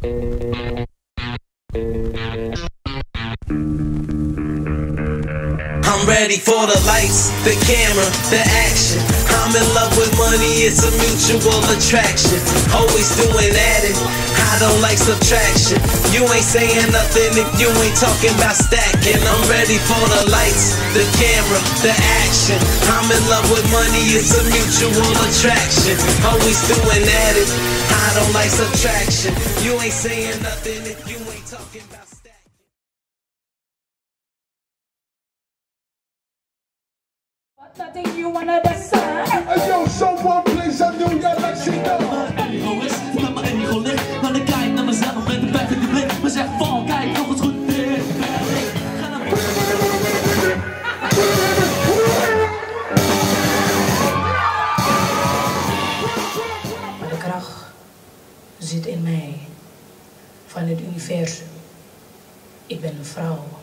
I'm ready for the lights, the camera, the action. I'm in love with money, it's a mutual attraction. Always doing adding, I don't like subtraction. You ain't saying nothing if you ain't talking about stacking. I'm ready for the lights, the camera, the action. I'm in love with money, it's a mutual attraction. Always doing adding, I don't like subtraction. You ain't saying nothing if you ain't talking about stacking. Nothing you wanna decide. Hey yo, someone please Zanillya, let she know. Mijn ego is, met mijn ego ligt. Maar ik kijk naar mezelf met een pet in de blik. Maar zeg van, kijk nog eens goed dicht. Ga naar De kracht zit in mij, van het universum. Ik ben een vrouw.